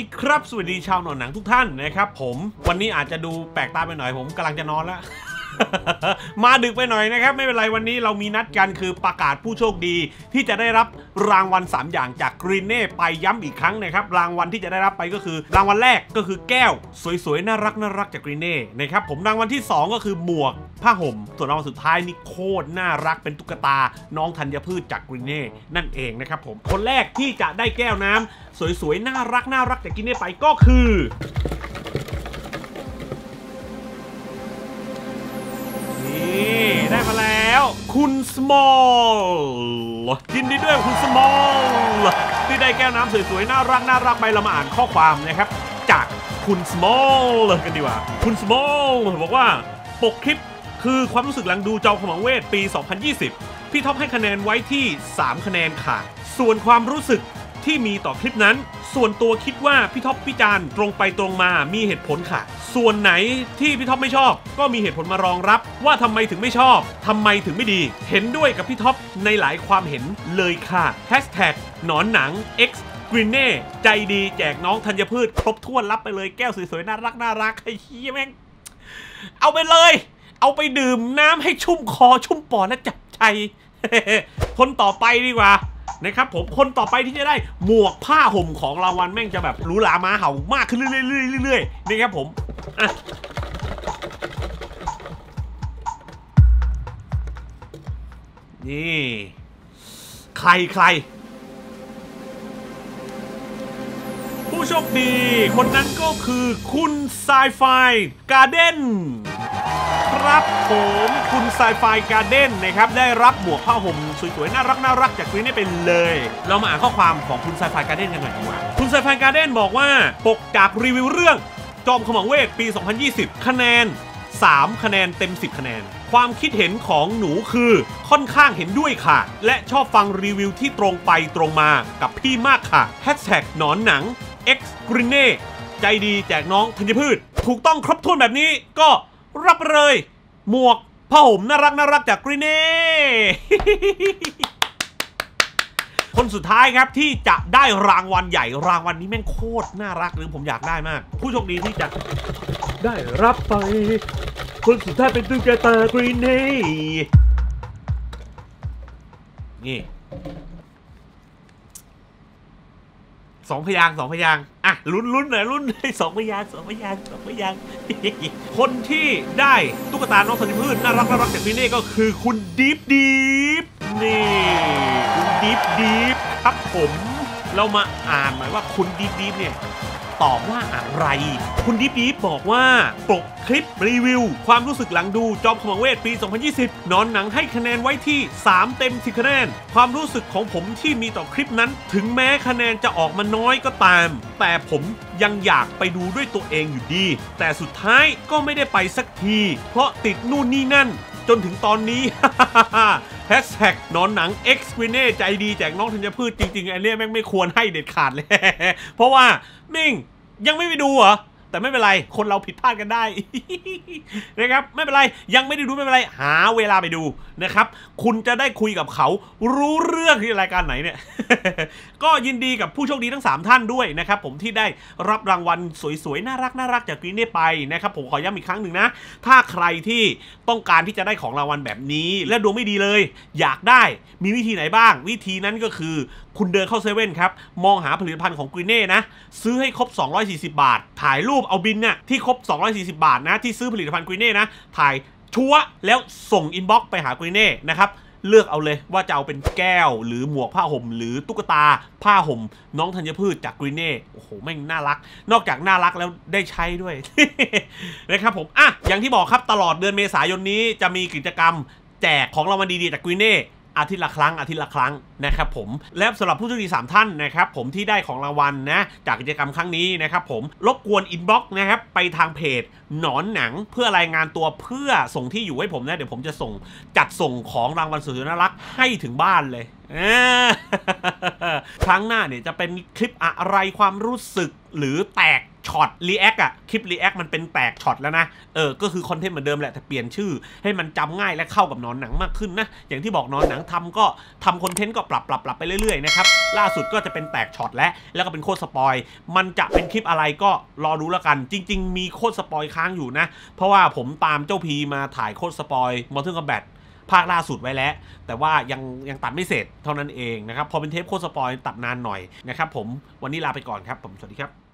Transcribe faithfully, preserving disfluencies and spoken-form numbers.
ดีครับสวัสดีชาวหนอนหนังทุกท่านนะครับผมวันนี้อาจจะดูแปลกตาไปหน่อยผมกำลังจะนอนแล้ว มาดึกไปหน่อยนะครับไม่เป็นไรวันนี้เรามีนัดกันคือประกาศผู้โชคดีที่จะได้รับรางวัลสามอย่างจากกรีนเน่ไปย้ำอีกครั้งนะครับรางวัลที่จะได้รับไปก็คือรางวัลแรกก็คือแก้วสวยๆน่ารักน่ารักจากกรีนเน่นะครับผมรางวัลที่สองก็คือหมวกผ้าห่มส่วนรางวัลสุดท้ายนี่โคตรน่ารักเป็นตุ๊กตาน้องธัญพืชจากกรีนเน่นั่นเองนะครับผมคนแรกที่จะได้แก้วน้ำสวยๆน่ารักน่ารักจากกรีนเน่ไปก็คือได้มาแล้วคุณสมอลยินดีด้วยคุณสมอลที่ได้แก้วน้ำสวยๆน่ารักน่ารักไปเรามาอ่านข้อความนะครับจากคุณสมอลกันดีกว่าคุณสมอลบอกว่าปกคลิปคือความรู้สึกหลังดูจอมขมังเวทปีสองพันยี่สิบพี่ท็อปให้คะแนนไว้ที่สามคะแนนค่ะส่วนความรู้สึกที่มีต่อคลิปนั้นส่วนตัวคิดว่าพี่ท็อปวิจารณ์ตรงไปตรงมามีเหตุผลค่ะส่วนไหนที่พี่ท็อปไม่ชอบก็มีเหตุผลมารองรับว่าทำไมถึงไม่ชอบทำไมถึงไม่ดีเห็นด้วยกับพี่ท็อปในหลายความเห็นเลยค่ะแฮชแท็กหนอนหนัง X กรีนเน่ใจดีแจกน้องธัญพืชครบถ้วนรับไปเลยแก้วสวยๆน่ารักน่ารักไอ้เหี้ยแม่งเอาไปเลยเอาไปดื่มน้ำให้ชุ่มคอชุ่มปอดและจับใจ คนต่อไปดีกว่านะครับผมคนต่อไปที่จะได้หมวกผ้าห่มของรางวัลแม่งจะแบบหรูหรามาเห่ามากขึ้นเรื่อยๆๆๆนะครับผมอ่ะนี่ใครใครผู้โชคดีคนนั้นก็คือคุณไซไฟการ์เด้นครับผมคุณไซไฟการ์เด้นนะครับได้รับหมวกผ้าห่มสวยๆน่ารักน่ารักจากกรีนเน่ไปเลยเรามาอ่านข้อความของคุณไซไฟการ์เด้นกันหน่อยดีกว่าคุณไซไฟการ์เด้นบอกว่าปกจากรีวิวเรื่องจอมขมังเวทปีสองพันยี่สิบคะแนนสามคะแนนเต็มสิบคะแนนความคิดเห็นของหนูคือค่อนข้างเห็นด้วยค่ะและชอบฟังรีวิวที่ตรงไปตรงมากับพี่มากค่ะแฮชแท็กหนอนหนัง X กรีนเน่ใจดีแจกน้องธัญพืชถูกต้องครบถ้วนแบบนี้ก็รับเลยหมวกผ้าห่มน่ารักน่ารักจากกรีนเน่ คนสุดท้ายครับที่จะได้รางวัลใหญ่รางวัลนี้แม่งโคตรน่ารักหรือผมอยากได้มากผู้โชคดีที่จะได้รับไปคนสุดท้ายเป็นตุ๊กตากรีนเน่นี่สองพยางสองพยางอ่ะลุ้นลุ้นหน่อยลุ้นสองพยางสองพยางสองพยางคนที่ได้ตุ๊กตาน้องธัญพืชน่ารักน่ารักจากกรีนเน่ก็คือคุณดีฟดีฟนี่คุณดีฟดีฟครับผมเรามาอ่านหน่อยว่าคุณดีฟดีฟเนี่ยตอบว่าอะไรคุณดิฟดิฟบอกว่าปกคลิปรีวิวความรู้สึกหลังดูจอมขมังเวทปีสองพันยี่สิบนอนหนังให้คะแนนไว้ที่สามเต็มสิบคะแนนความรู้สึกของผมที่มีต่อคลิปนั้นถึงแม้คะแนนจะออกมาน้อยก็ตามแต่ผมยังอยากไปดูด้วยตัวเองอยู่ดีแต่สุดท้ายก็ไม่ได้ไปสักทีเพราะติดนู่นนี่นั่นจนถึงตอนนี้ แฮชแท็กนอนหนัง X กรีนเน่ใจดีแจกน้องธัญพืชจริงๆอันนี้แม่งไม่ควรให้เด็ดขาดเลย เพราะว่ามิ่งยังไม่ไปดูเหรอแต่ไม่เป็นไรคนเราผิดพลาดกันได้ นะครับไม่เป็นไรยังไม่ได้ดูไม่เป็นไรหาเวลาไปดูนะครับคุณจะได้คุยกับเขารู้เรื่องที่รายการไหนเนี่ย ก็ยินดีกับผู้โชคดีทั้งสามท่านด้วยนะครับผมที่ได้รับรางวัลสวยๆน่ารักน่ารักจากกรีนเน่ไปนะครับผมขอย้ำอีกครั้งหนึ่งนะถ้าใครที่ต้องการที่จะได้ของรางวัลแบบนี้และดวงไม่ดีเลยอยากได้มีวิธีไหนบ้างวิธีนั้นก็คือคุณเดินเข้าเซเว่นครับมองหาผลิตภัณฑ์ของกรีนเน่นะซื้อให้ครบสองร้อยสี่สิบบาทถ่ายรูปเอาบินเนี่ยที่ครบสองร้อยสี่สิบบาทนะที่ซื้อผลิตภัณฑ์กรีนเน่นะถ่ายชัวร์แล้วส่งอินบ็อกซ์ไปหากรีนเน่นะครับเลือกเอาเลยว่าจะเอาเป็นแก้วหรือหมวกผ้าห่มหรือตุ๊กตาผ้าห่มน้องธัญพืชจากกรีนเน่โอ้โหแม่งน่ารักนอกจากน่ารักแล้วได้ใช้ด้วย นะครับผมอ่ะอย่างที่บอกครับตลอดเดือนเมษายนนี้จะมีกิจกรรมแจกของรางวัลดีๆจากกรีนเน่อาทิตย์ละครั้งอาทิตย์ละครั้งนะครับผมและสำหรับผู้โชคดีสามท่านนะครับผมที่ได้ของรางวัลนะจากกิจกรรมครั้งนี้นะครับผมรบกวนอินบ็อกซ์นะครับไปทางเพจหนอนหนังเพื่อรายงานตัวเพื่อส่งที่อยู่ให้ผมนะเดี๋ยวผมจะส่งจัดส่งของรางวัลสุดน่ารักให้ถึงบ้านเลย ครั้งหน้าเนี่ยจะเป็นคลิปอะไรความรู้สึกหรือแตกช็อตรีแอคอะคลิปรีแอคมันเป็นแตกช็อตแล้วนะเออก็คือคอนเทนต์เหมือนเดิมแหละแต่เปลี่ยนชื่อให้มันจำง่ายและเข้ากับนอนหนังมากขึ้นนะอย่างที่บอกนอนหนังทำก็ทำคอนเทนต์ก็ปรับปรับปรับไปเรื่อยๆนะครับล่าสุดก็จะเป็นแตกช็อตแล้วแล้วก็เป็นโคตรสปอยมันจะเป็นคลิปอะไรก็รอดูแล้วกันจริงๆมีโคตรสปอยค้างอยู่นะเพราะว่าผมตามเจ้าพีมาถ่ายโคตรสปอยMortal Kombatภาคล่าสุดไว้แล้วแต่ว่ายังยังตัดไม่เสร็จเท่านั้นเองนะครับพอเป็นเทปโคตรสปอยตัดนานหน่อยนะครับผมวันนี้ลาไปก่อนครับผมสวัสดีครับ